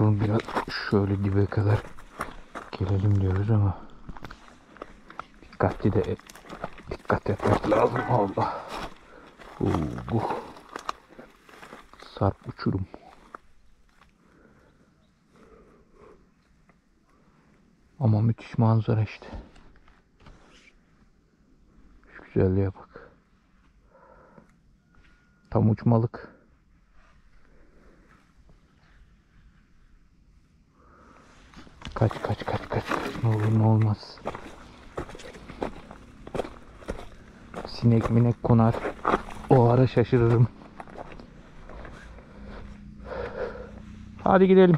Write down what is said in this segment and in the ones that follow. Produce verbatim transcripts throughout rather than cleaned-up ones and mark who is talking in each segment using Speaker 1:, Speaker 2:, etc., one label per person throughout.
Speaker 1: bakalım, biraz şöyle dibe kadar gelelim diyoruz ama dikkatli de dikkat etmek lazım. Allah. Oo, bu sarp uçurum. Ama müthiş manzara işte. Şu güzelliğe bak. Tam uçmalık. Kaç kaç kaç kaç. Ne olur ne olmaz. Sinek minek konar. O ara şaşırırım. Hadi gidelim.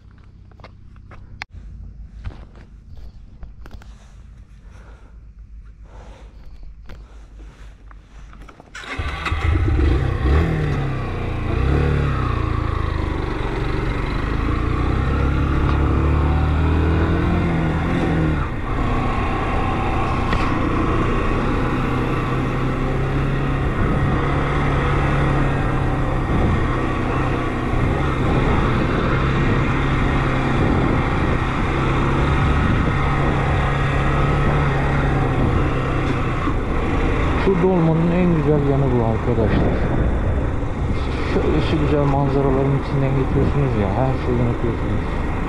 Speaker 1: Şurada olmanın en güzel yanı bu arkadaşlar. Şöyle şu güzel manzaraların içinden geçiyorsunuz ya, her şeyi unutuyorsunuz.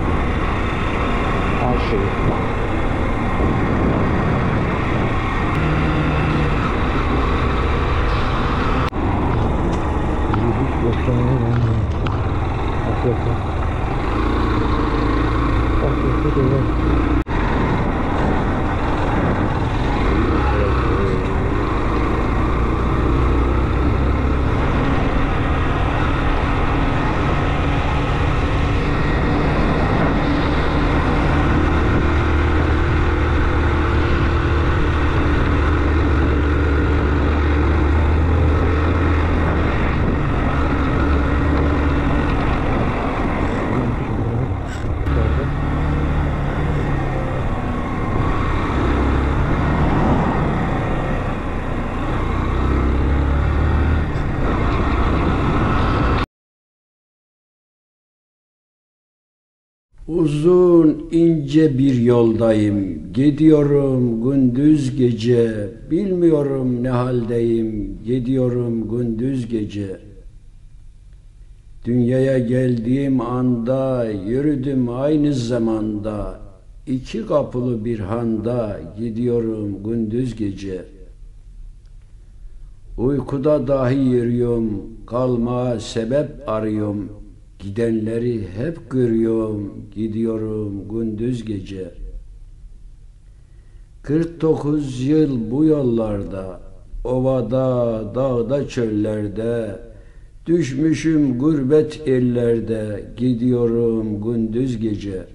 Speaker 1: Her şeyi. Hiç beklemeye gelmiyor. Hakikaten. Hakikaten öyle.
Speaker 2: Uzun ince bir yoldayım, gidiyorum gündüz gece, bilmiyorum ne haldeyim, gidiyorum gündüz gece. Dünyaya geldiğim anda, yürüdüm aynı zamanda, iki kapılı bir handa, gidiyorum gündüz gece. Uykuda dahi yürüyorum, kalmaya sebep arıyorum. Gidenleri hep görüyorum, gidiyorum gündüz gece. kırk dokuz yıl bu yollarda, ovada, dağda, çöllerde, düşmüşüm gurbet ellerde, gidiyorum gündüz gece.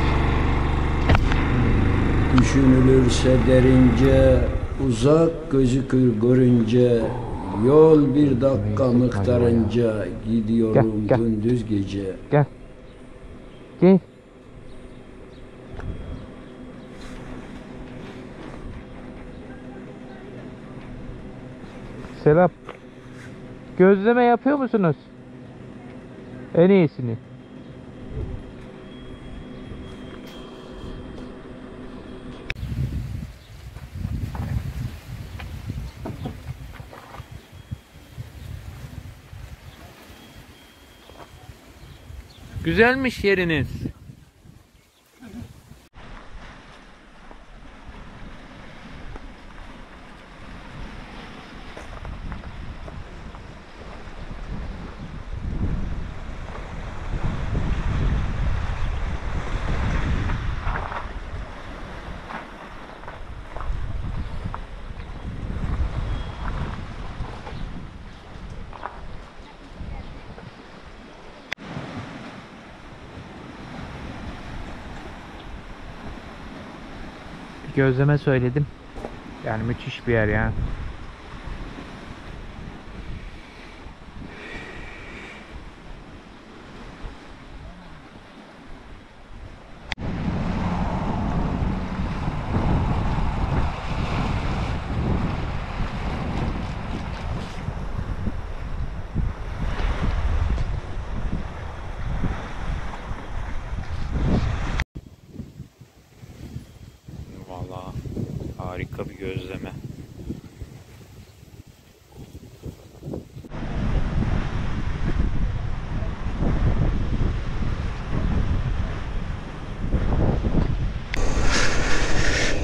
Speaker 2: Düşünülürse derince, uzak gözükür görünce, yol bir dakika miktarınca, gidiyorum
Speaker 1: Gel, gel.
Speaker 2: gündüz gece.
Speaker 1: Gel. Gel. Selam. Gözleme yapıyor musunuz? En iyisini. Güzelmiş yeriniz. Gözleme söyledim. Yani müthiş bir yer ya.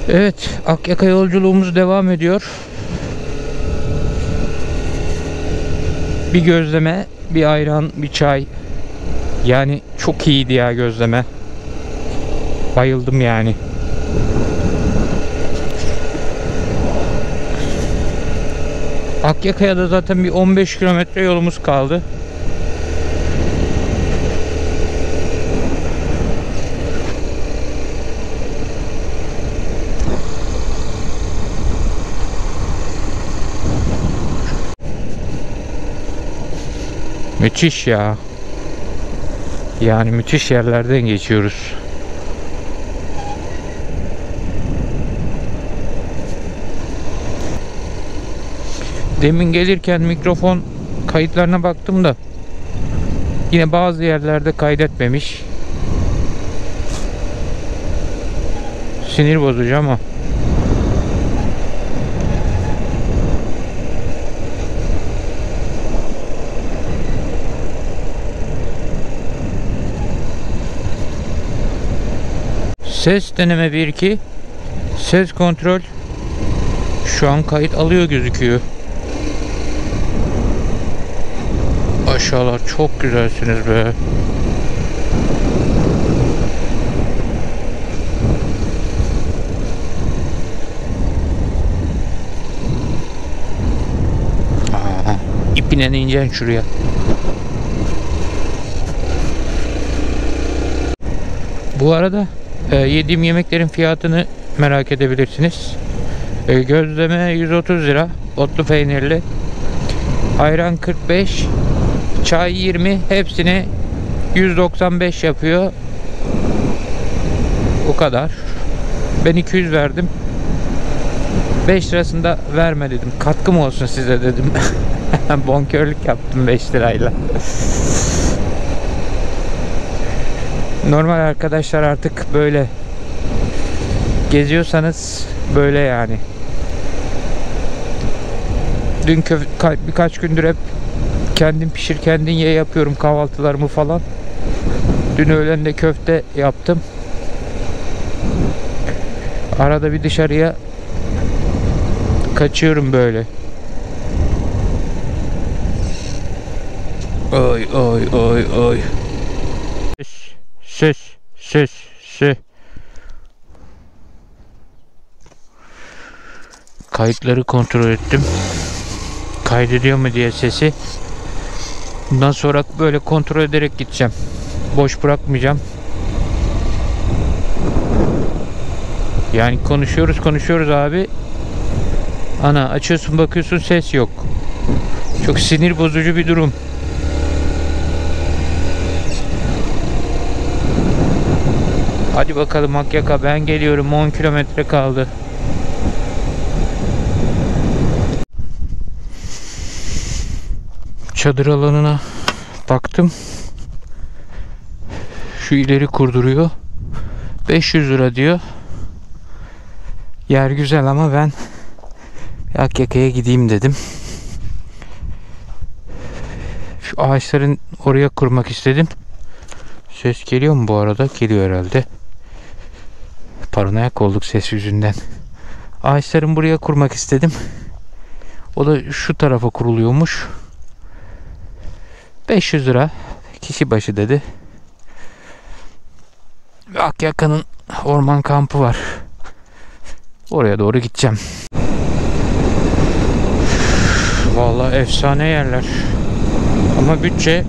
Speaker 1: Evet, Akyaka yolculuğumuz devam ediyor. Bir gözleme, bir ayran, bir çay. Yani çok iyiydi ya gözleme. Bayıldım yani. Akyaka'ya da zaten bir on beş kilometre yolumuz kaldı. Müthiş ya. Yani müthiş yerlerden geçiyoruz. Demin gelirken mikrofon kayıtlarına baktım da yine bazı yerlerde kaydetmemiş. Sinir bozucu ama. Ses deneme bir iki. Ses kontrol. Şu an kayıt alıyor gözüküyor. Aşağılar çok güzelsiniz be. Aha, ipine ineceksin şuraya. Bu arada e, yediğim yemeklerin fiyatını merak edebilirsiniz. E, gözleme yüz otuz lira, otlu peynirli. Ayran kırk beş, çay yirmi, hepsini yüz doksan beş yapıyor. O kadar. Ben iki yüz verdim. beş lirasını da verme dedim. Katkım olsun size dedim. Bonkörlük yaptım beş lirayla. Normal arkadaşlar artık böyle geziyorsanız böyle yani. Dün birkaç gündür hep kendim pişir kendin ye yapıyorum kahvaltılarımı falan. Dün öğlen de köfte yaptım. Arada bir dışarıya kaçıyorum böyle. Oy oy oy oy. Ses ses ses ses. Kayıtları kontrol ettim. Kaydediyor mu diye sesi. Bundan sonra böyle kontrol ederek gideceğim. Boş bırakmayacağım. Yani konuşuyoruz konuşuyoruz abi. Ana açıyorsun bakıyorsun ses yok. Çok sinir bozucu bir durum. Hadi bakalım Akyaka, ben geliyorum. on kilometre kaldı. Çadır alanına baktım. Şu ileri kurduruyor. beş yüz lira diyor. Yer güzel ama ben Akyaka'ya gideyim dedim. Şu ağaçların oraya kurmak istedim. Ses geliyor mu bu arada? Geliyor herhalde. Paranoyak olduk ses yüzünden. Ağaçların buraya kurmak istedim. O da şu tarafa kuruluyormuş. beş yüz lira kişi başı dedi. Akyaka'nın orman kampı var. Oraya doğru gideceğim. Vallahi efsane yerler. Ama bütçe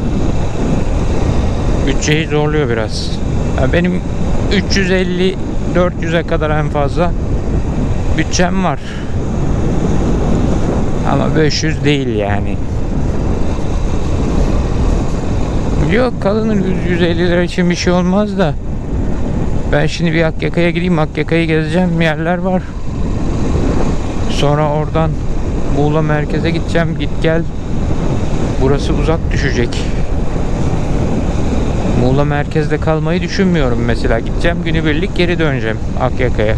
Speaker 1: bütçeyi zorluyor biraz. Ya benim üç yüz elli dört yüze kadar en fazla bütçem var. Ama beş yüz değil yani. Yok, kalınır, yüz yüz elli lira için bir şey olmaz da. Ben şimdi bir Akyaka'ya gideyim. Akyaka'yı gezeceğim. Yerler var. Sonra oradan Muğla merkeze gideceğim. Git gel. Burası uzak düşecek. Muğla merkezde kalmayı düşünmüyorum mesela. Gideceğim günübirlik, geri döneceğim Akyaka'ya.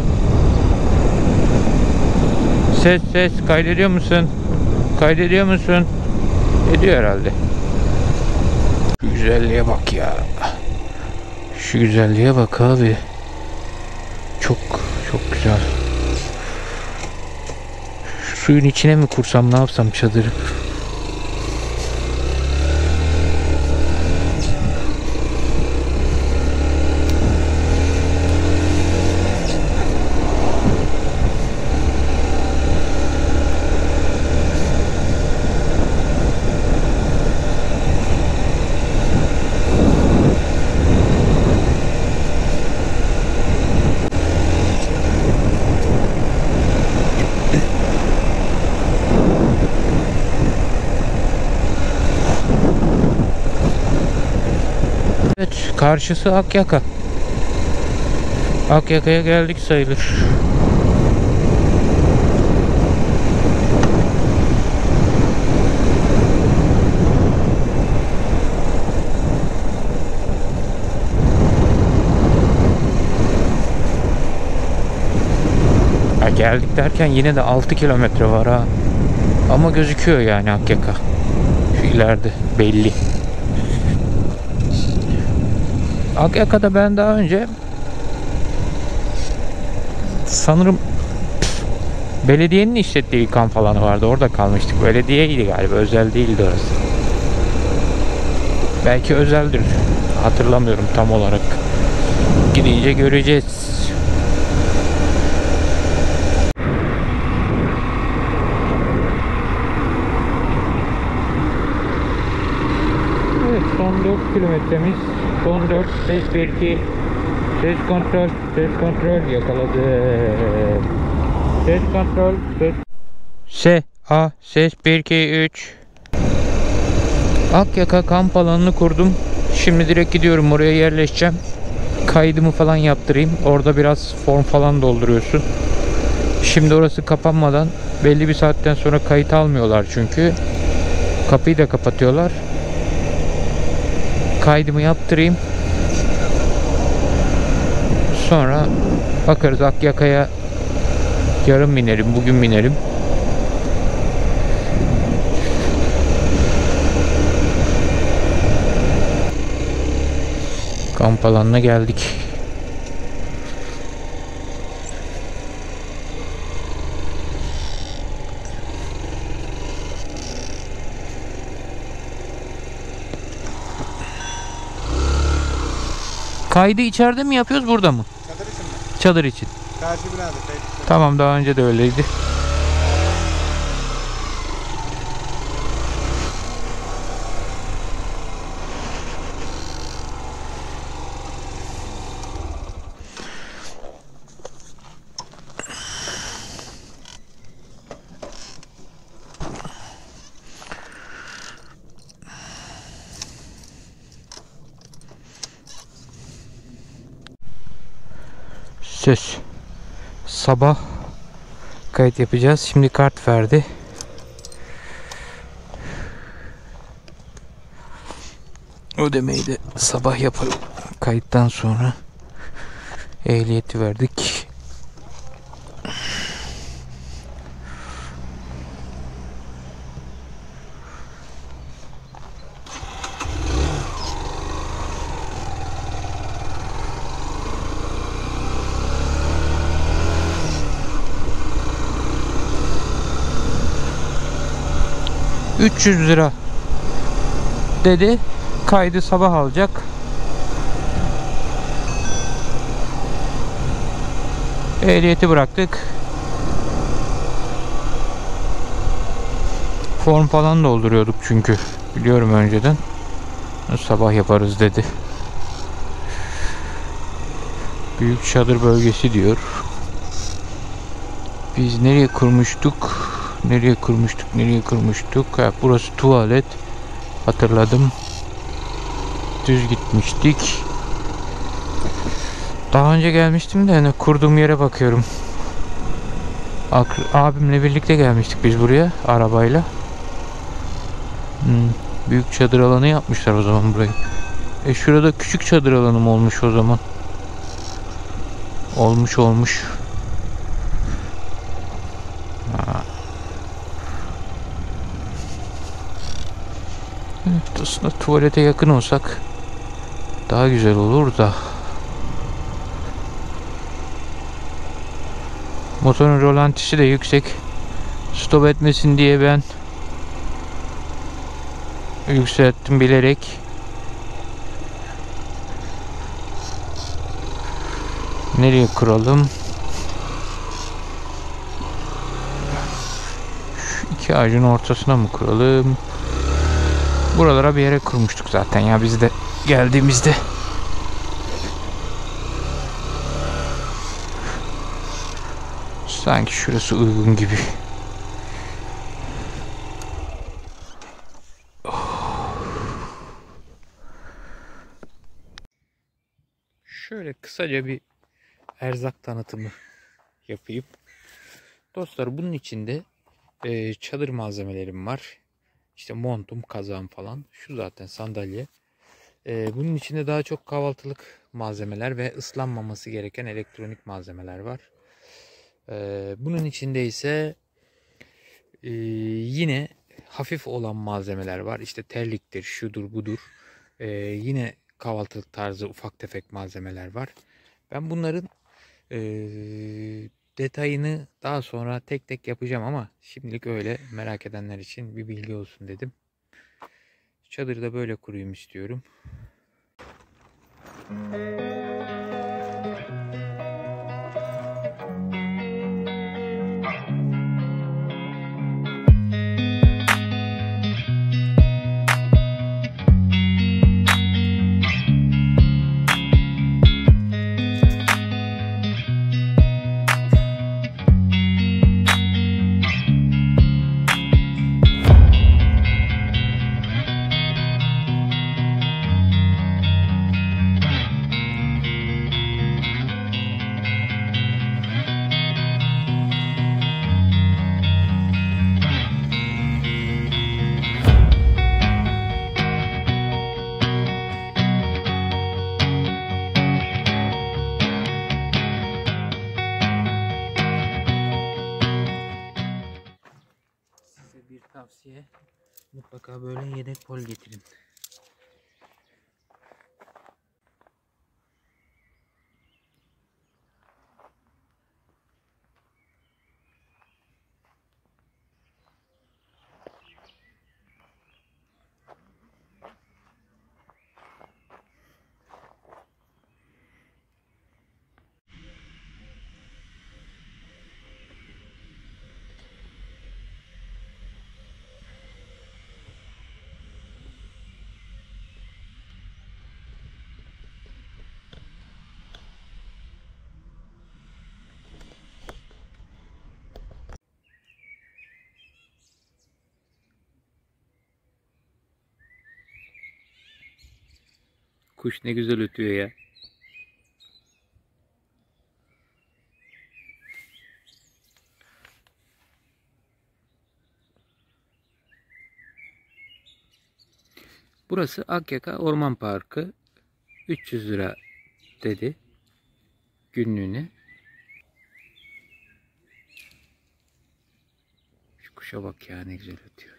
Speaker 1: Ses ses kaydediyor musun? Kaydediyor musun? Ediyor herhalde. Şu güzelliğe bak ya. Şu güzelliğe bak abi. Çok çok güzel. güzel. Şu suyun içine mi kursam, ne yapsam çadırı? Evet, karşısı Akyaka. Akyaka'ya geldik sayılır. Ha, geldik derken yine de altı kilometre var ha. Ama gözüküyor yani Akyaka. Şu ileride belli. Akyaka'da ben daha önce sanırım belediyenin işlettiği kamp alanı vardı. Orada kalmıştık. Belediyeydi galiba. Özel değildi orası. Belki özeldir. Hatırlamıyorum tam olarak. Gidince göreceğiz. Evet, son dört kilometremiz. Son dört. Ses bir iki. Ses kontrol. Ses kontrol. Yakaladı. Ses kontrol. Ses. S. A. Ses bir iki üç. Akyaka kamp alanını kurdum. Şimdi direkt gidiyorum, oraya yerleşeceğim. Kaydımı falan yaptırayım. Orada biraz form falan dolduruyorsun. Şimdi orası kapanmadan, belli bir saatten sonra kayıt almıyorlar çünkü. Kapıyı da kapatıyorlar. Kaydımı yaptırayım. Sonra bakarız. Akyaka'ya yarın binerim, bugün binerim. Kamp alanına geldik. Kaydı içeride mi yapıyoruz, burada mı?
Speaker 3: Çadır için mi?
Speaker 1: Çadır için.
Speaker 3: Karşı binada.
Speaker 1: Tamam, daha önce de öyleydi. Söz. Sabah kayıt yapacağız. Şimdi kart verdi. Ödemeyi de sabah yapalım. Kayıttan sonra ehliyeti verdik. üç yüz lira dedi. Kaydı sabah alacak. Ehliyeti bıraktık. Form falan dolduruyorduk çünkü. Biliyorum önceden. Sabah yaparız dedi. Büyük çadır bölgesi diyor. Biz nereye kurmuştuk? Nereye kurmuştuk? Nereye kurmuştuk? Ha, burası tuvalet. Hatırladım. Düz gitmiştik. Daha önce gelmiştim de hani kurduğum yere bakıyorum. Abimle birlikte gelmiştik biz buraya arabayla. Hmm, büyük çadır alanı yapmışlar o zaman burayı. E şurada küçük çadır alanım olmuş o zaman. Olmuş olmuş. Ha. Evet, aslında tuvalete yakın olsak daha güzel olur da. Motorun rolantisi de yüksek. Stop etmesin diye ben yükselttim bilerek. Nereye kuralım? Şu iki ağacın ortasına mı kuralım? Buralara bir yere kurmuştuk zaten ya biz de geldiğimizde. Sanki şurası uygun gibi. Şöyle kısaca bir erzak tanıtımı yapayım. Dostlar, bunun içinde e, çadır malzemelerim var. İşte montum, kazağım falan. Şu zaten sandalye. E, bunun içinde daha çok kahvaltılık malzemeler ve ıslanmaması gereken elektronik malzemeler var. E, bunun içinde ise e, yine hafif olan malzemeler var. İşte terliktir, şudur budur. E, yine kahvaltılık tarzı ufak tefek malzemeler var. Ben bunların e, detayını daha sonra tek tek yapacağım ama şimdilik öyle, merak edenler için bir bilgi olsun dedim. Çadırı da böyle kurayım istiyorum. Bir tavsiye, mutlaka böyle yedek pol getirin. Kuş ne güzel ötüyor ya. Burası Akyaka Orman Parkı. üç yüz lira dedi günlüğüne. Şu kuşa bak ya, ne güzel ötüyor.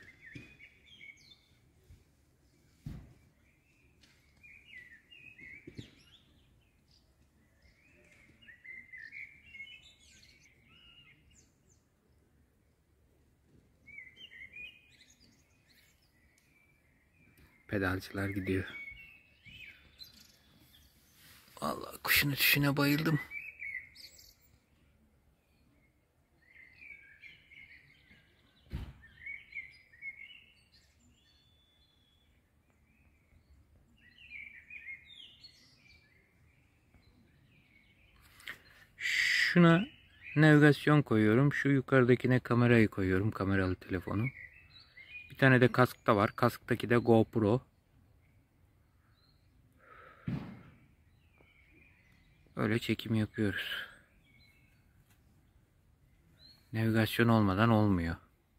Speaker 1: Pedalcılar gidiyor. Vallahi kuşun ötüşüne bayıldım. Şuna navigasyon koyuyorum. Şu yukarıdakine kamerayı koyuyorum. Kameralı telefonu. Bir tane de kaskta var. Kasktaki de GoPro. Öyle çekim yapıyoruz. Navigasyon olmadan olmuyor.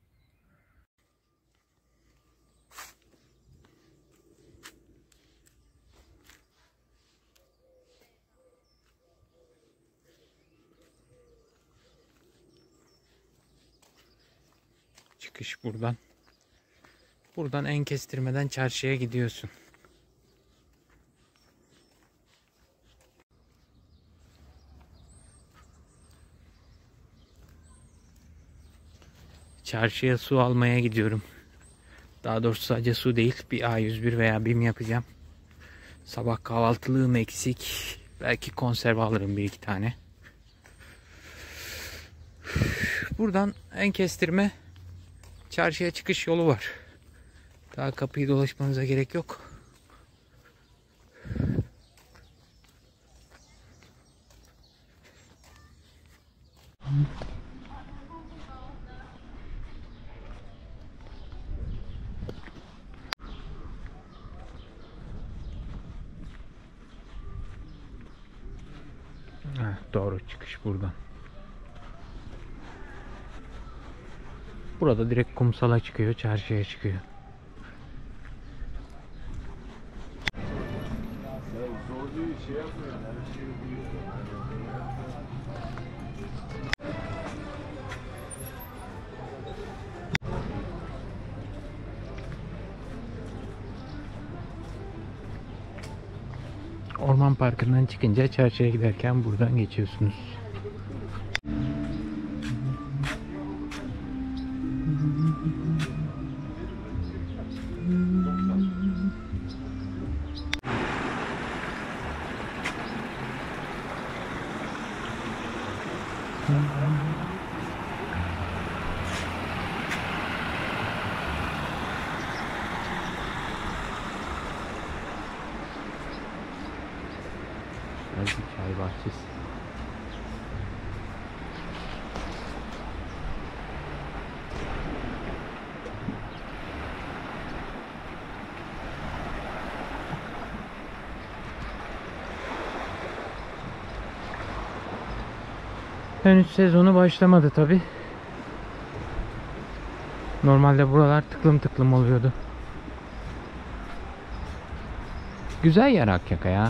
Speaker 1: Çıkış buradan. Buradan en kestirmeden çarşıya gidiyorsun. Çarşıya su almaya gidiyorum. Daha doğrusu sadece su değil, bir A yüz bir veya BİM yapacağım. Sabah kahvaltılığım eksik. Belki konserve alırım bir iki tane. Buradan en kestirme çarşıya çıkış yolu var. Daha kapıyı dolaşmanıza gerek yok. Heh, doğru, çıkış buradan. Burada direkt kumsala çıkıyor, çarşıya çıkıyor. Orman Parkı'ndan çıkınca çarşıya giderken buradan geçiyorsunuz. Bir çay bahçesi. Henüz sezonu başlamadı tabi. Normalde buralar tıklım tıklım oluyordu. Güzel yer Akyaka ya.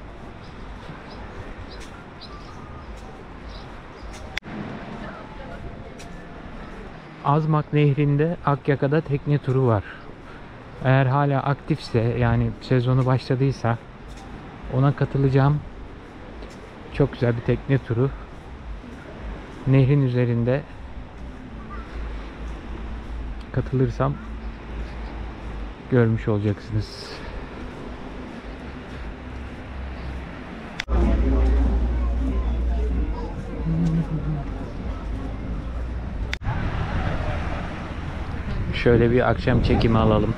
Speaker 1: Azmak Nehri'nde Akyaka'da tekne turu var. Eğer hala aktifse, yani sezonu başladıysa ona katılacağım. Çok güzel bir tekne turu. Nehrin üzerinde katılırsam görmüş olacaksınız. Şöyle bir akşam çekimi alalım.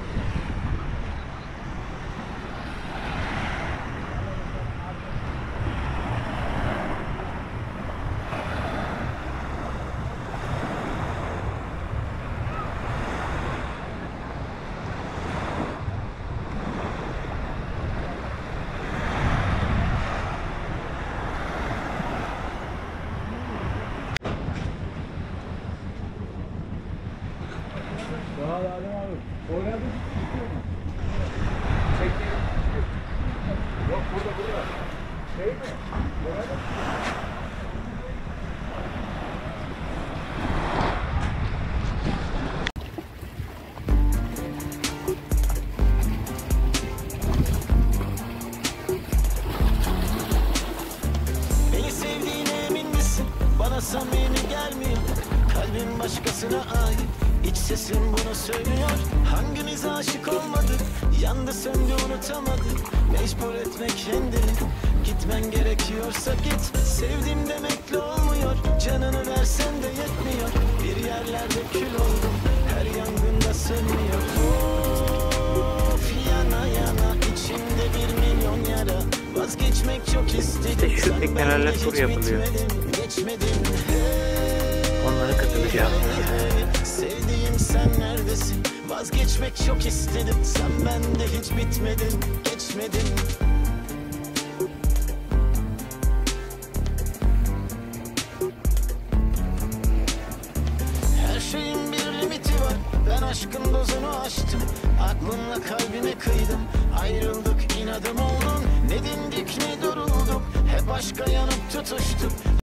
Speaker 3: Beni sevdiğine emin misin? Bana samimi gelmiyor. Kalbim başkasına ait. İç sesim bunu söylüyor. Hangimiz aşık olmadık? Yandı söndü unutamadık. Mecbur etmek kendini. Gitmen gerekiyorsa git. Sevdim demekle olmuyor. Canını versen de yetmiyor. Bir yerlerde kül oldum. Her yangında sönmüyor. Of yana yana içimde bir milyon yara. Vazgeçmek çok istedim.
Speaker 1: İşte şu teknelerle tur yapılıyor.
Speaker 3: Geçmedim.
Speaker 1: Onlara katılacağım.
Speaker 3: Sevdiğim sen neredesin? Vazgeçmek çok istedim. Sen bende hiç bitmedin. Geçmedin. Her şeyin bir limiti var. Ben aşkın dozunu aştım. Aklımla kalbine kıydım. Ayrıldık inadım oldun. Ne dindik ne durulduk. Hep aşka yanıp tutuştuk.